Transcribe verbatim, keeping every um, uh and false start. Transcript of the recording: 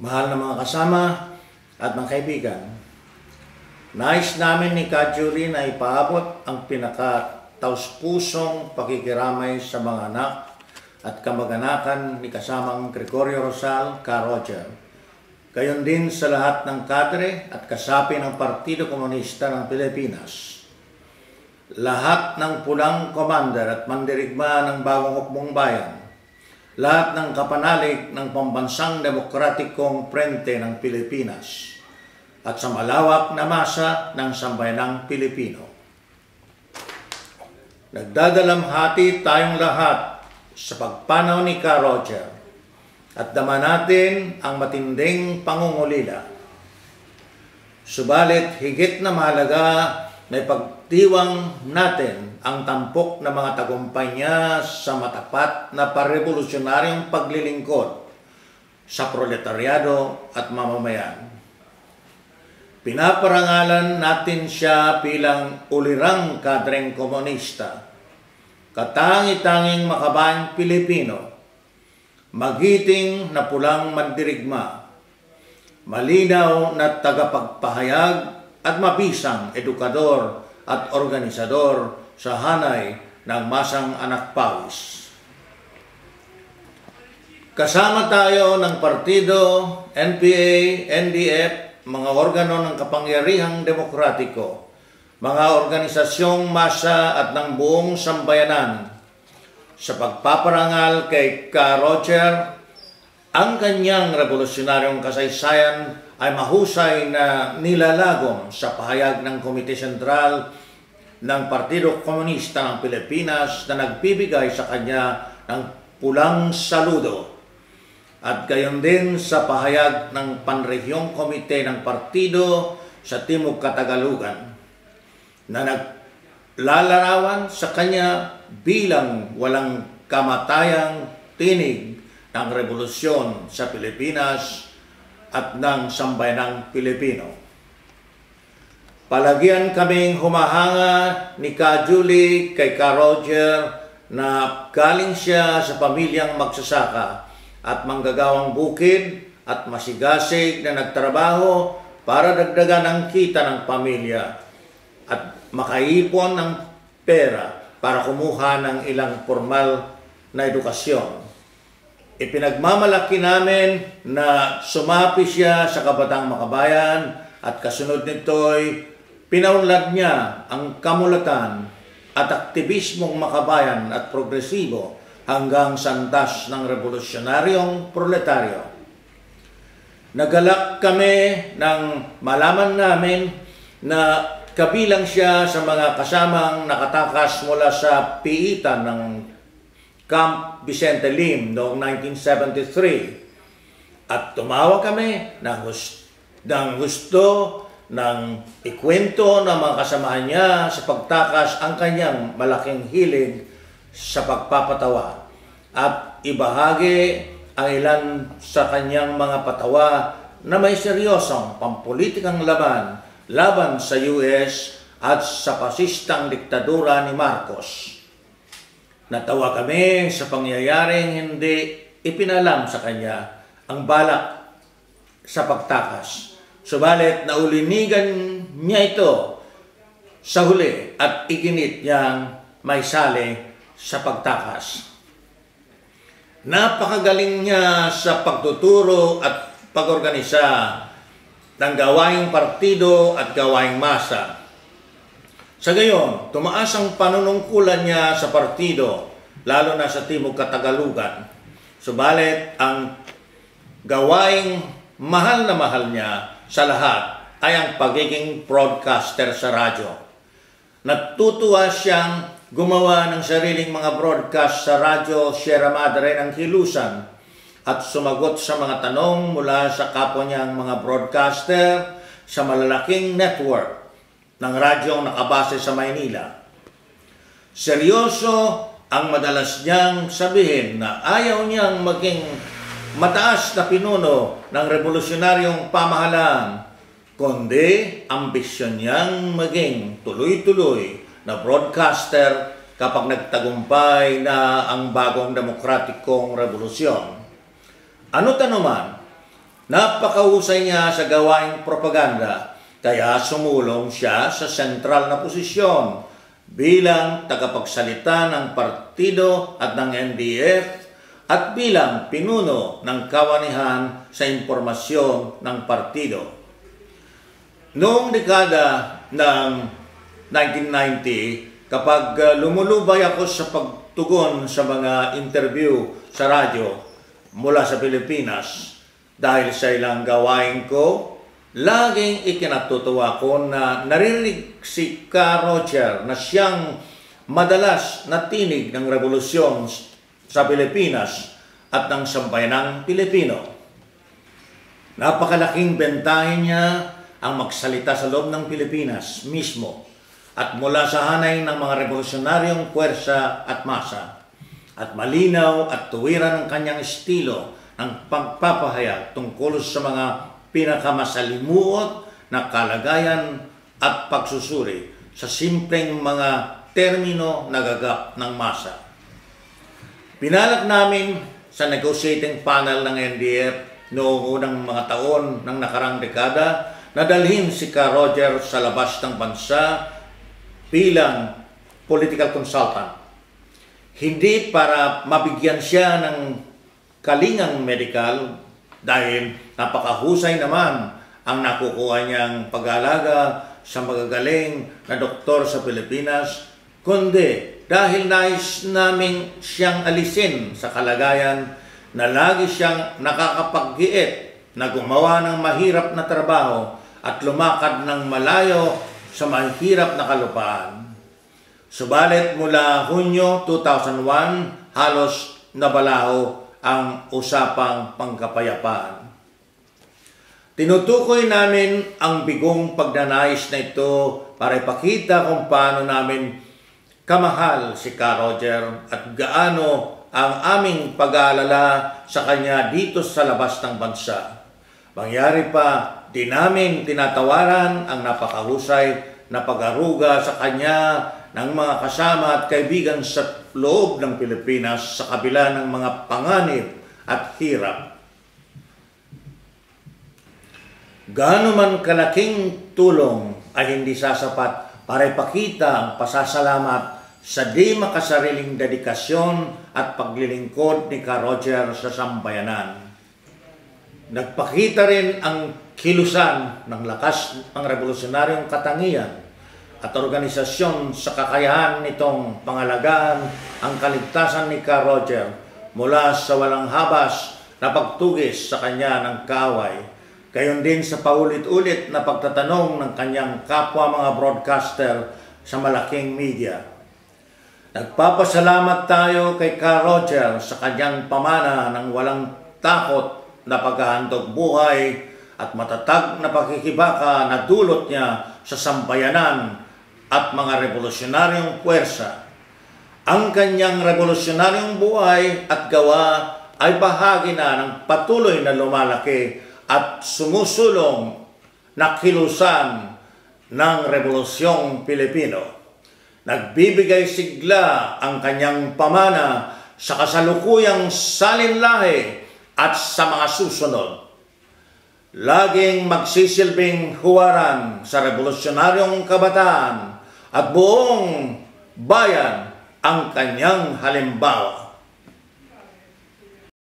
Mahal na mga kasama at mga kaibigan, nais namin ni Ka-Julie na ipaabot ang pinaka-taus-pusong pakikiramay sa mga anak at kamag-anakan ni kasamang Gregorio Rosal, Ka-Roger. Gayon din sa lahat ng kadre at kasapi ng Partido Komunista ng Pilipinas. Lahat ng pulang commander at mandirigma ng Bagong Hukbong Bayan. Lahat ng kapanalig ng pambansang demokratikong prente ng Pilipinas at sa malawak na masa ng sambayanang Pilipino. Nagdadalamhati tayong lahat sa pagpanaw ni Ka-Roger at dama natin ang matinding pangungulila. Subalit higit na mahalaga na ipagdiwang natin ang tampok na mga tagumpay niya sa matapat na parevolusyonaryong paglilingkod sa proletaryado at mamamayan. Pinaparangalan natin siya bilang ulirang kadreng komunista, katangi-tanging makabayang Pilipino, magiting na pulang mandirigma, malinaw na tagapagpahayag at mabisang edukador at organisador sa hanay ng masang anak pawis. Kasama tayo ng partido, N P A, N D F, mga organo ng kapangyarihang demokratiko, mga organisasyong masa at ng buong sambayanan sa pagpaparangal kay Ka-Roger. Ang kanyang revolusyonaryong kasaysayan ay mahusay na nilalagom sa pahayag ng Komite Sentral ng Partido Komunista ng Pilipinas na nagbibigay sa kanya ng pulang saludo, at gayon din sa pahayag ng Panrehiyong Komite ng Partido sa Timog Katagalugan na naglalarawan sa kanya bilang walang kamatayang tinig ng revolusyon sa Pilipinas at ng sambayanang Pilipino. Palagyan kaming humahanga ni Ka-Julie kay Ka-Roger na galing siya sa pamilyang magsasaka at manggagawang bukid at masigasig na nagtrabaho para dagdagan ang kita ng pamilya at makaipon ng pera para kumuha ng ilang formal na edukasyon. Ipinagmamalaki namin na sumapi siya sa kabatang makabayan at kasunod nito'y pinaunlad niya ang kamulatan at aktivismong makabayan at progresibo hanggang sa antas ng revolusyonaryong proletaryo. Nagalak kami nang malaman namin na kabilang siya sa mga kasamang nakatakas mula sa piitan ng Camp Vicente Lim noong nineteen seventy-three. At tumawa kami ng gusto, ng gusto ng ikwento ng mga kasamahan niya sa pagtakas ang kanyang malaking hilig sa pagpapatawa at ibahagi ang ilan sa kanyang mga patawa na may seryosong pampulitikang laban laban sa U S at sa pasistang diktadura ni Marcos. Natawa kami sa pangyayaring hindi ipinalam sa kanya ang balak sa pagtakas. Subalit naulinigan niya ito sa huli at iginit niyang may sali sa pagtakas. Napakagaling niya sa pagtuturo at pag-organisa ng gawaing partido at gawaing masa. Sa gayon, tumaas ang panunungkulan niya sa partido, lalo na sa Timog Katagalugan. Subalit, ang gawaing mahal na mahal niya sa lahat ay ang pagiging broadcaster sa radyo. Natutuwa siyang gumawa ng sariling mga broadcast sa radyo Sierra Madre ng Kilusan at sumagot sa mga tanong mula sa kapwa niyang mga broadcaster sa malalaking network ng radyong nakabase sa Maynila. Seryoso ang madalas niyang sabihin na ayaw niyang maging mataas na pinuno ng revolusyonaryong pamahalaan, kundi ambisyon niyang maging tuloy-tuloy na broadcaster kapag nagtagumpay na ang bagong demokratikong revolusyon. Ano't anuman Napakahusay niya sa gawaing propaganda, kaya sumulong siya sa sentral na posisyon bilang tagapagsalita ng partido at ng N D F at bilang pinuno ng kawanihan sa impormasyon ng partido. Noong dekada ng nineteen ninety, kapag lumulubay ako sa pagtugon sa mga interview sa radyo mula sa Pilipinas, dahil sa ilang gawain ko, laging ikinatutuwa ko na naririnig si Ka Roger na siyang madalas na tinig ng revolusyon sa Pilipinas at ng sambayanang Pilipino. Napakalaking bentahin niya ang magsalita sa loob ng Pilipinas mismo at mula sa hanay ng mga revolusyonaryong puwersa at masa, at malinaw at tuwiran ng kanyang estilo ng pagpapahayag tungkol sa mga pinakamasalimuot na kalagayan at pagsusuri sa simpleng mga termino na gagap ng masa. Pinalak namin sa negotiating panel ng N D F noong unang mga taon ng nakarang dekada na dalhin si Ka Roger sa labas ng bansa bilang political consultant. Hindi para mabigyan siya ng kalingang medikal dahil napakahusay naman ang nakukuha niyang pag-aalaga sa magagaling na doktor sa Pilipinas, kundi dahil nais naming siyang alisin sa kalagayan na lagi siyang nakakapaggiit na gumawa ng mahirap na trabaho at lumakad ng malayo sa mahirap na kalupaan. Subalit mula Hunyo two thousand one, halos nabalaho ang usapang pangkapayapaan. Tinutukoy namin ang bigong pagnanais na ito para ipakita kung paano namin kamahal si Ka Roger at gaano ang aming pag-aalala sa kanya dito sa labas ng bansa. Mangyari pa, di namin tinatawaran ang napakahusay na pag-aruga sa kanya ng mga kasama at kaibigan sa loob ng Pilipinas sa kabila ng mga panganib at hirap. Gaano man kalaking tulong ay hindi sasapat para ipakita ang pasasalamat sa di makasariling dedikasyon at paglilingkod ni Ka Roger sa sambayanan. Nagpakita rin ang kilusan ng lakas ng revolusyonaryong katangian at organisasyon sa kakayahan nitong pangalagaan ang kaligtasan ni Ka Roger mula sa walang habas na pagtugis sa kanya ng kaaway, gayon din sa paulit-ulit na pagtatanong ng kanyang kapwa mga broadcaster sa malaking media. Nagpapasalamat tayo kay Ka Roger sa kanyang pamana ng walang takot na paghahandog buhay at matatag na pakikibaka na dulot niya sa sambayanan at mga revolusyonaryong puwersa. Ang kanyang revolusyonaryong buhay at gawa ay bahagi na ng patuloy na lumalaki at sumusulong na kilusan ng Revolusyong Pilipino. Nagbibigay sigla ang kanyang pamana sa kasalukuyang salinlahi at sa mga susunod. Laging magsisilbing huwaran sa revolusyonaryong kabataan at buong bayan ang kanyang halimbawa.